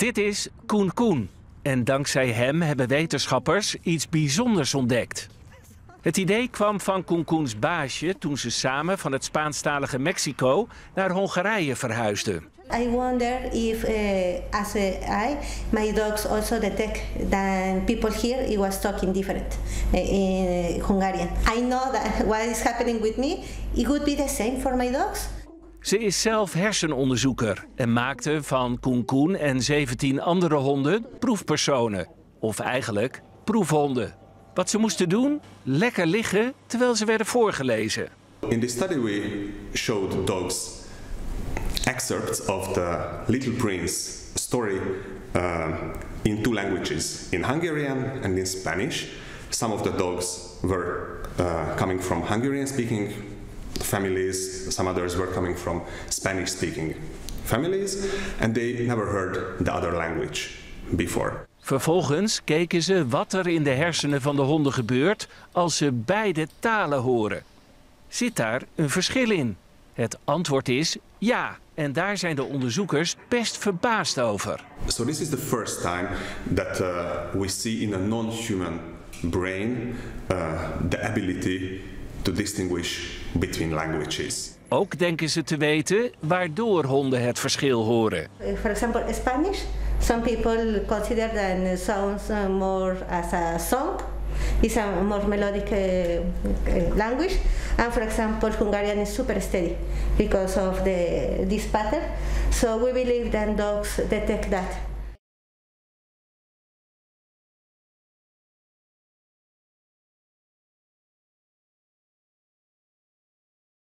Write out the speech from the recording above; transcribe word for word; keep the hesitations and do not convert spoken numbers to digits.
Dit is Koen Koen. En dankzij hem hebben wetenschappers iets bijzonders ontdekt. Het idee kwam van Koen Koens baasje toen ze samen van het Spaanstalige Mexico naar Hongarije verhuisden. I wonder if, uh, as a, I, my dogs also detect that people here it was talking different uh, in Hungarian. I know that what is happening with me, it would be the same for my dogs. Ze is zelf hersenonderzoeker en maakte van Koen Koen en zeventien andere honden proefpersonen. Of eigenlijk proefhonden. Wat ze moesten doen? Lekker liggen terwijl ze werden voorgelezen. In this study we showed dogs excerpts of the Little Prince story uh, in two languages, in Hungarian and in Spanish. Some of the dogs were uh, coming from Hungarian-speaking families, some others were coming from Spanish-speaking families, and they never heard the other language before. Vervolgens keken ze wat er in de hersenen van de honden gebeurt als ze beide talen horen. Zit daar een verschil in? Het antwoord is ja. En daar zijn de onderzoekers best verbaasd over. So this is the first time that uh, we see in a non-human brain uh, the ability to distinguish between languages. Ook denken ze te weten waardoor honden het verschil horen. For example, Spanish. Some people consider that it sounds more as a song. It's a more melodic uh, language. And for example, Hungarian is super steady because of the, this pattern. So we believe that dogs detect that.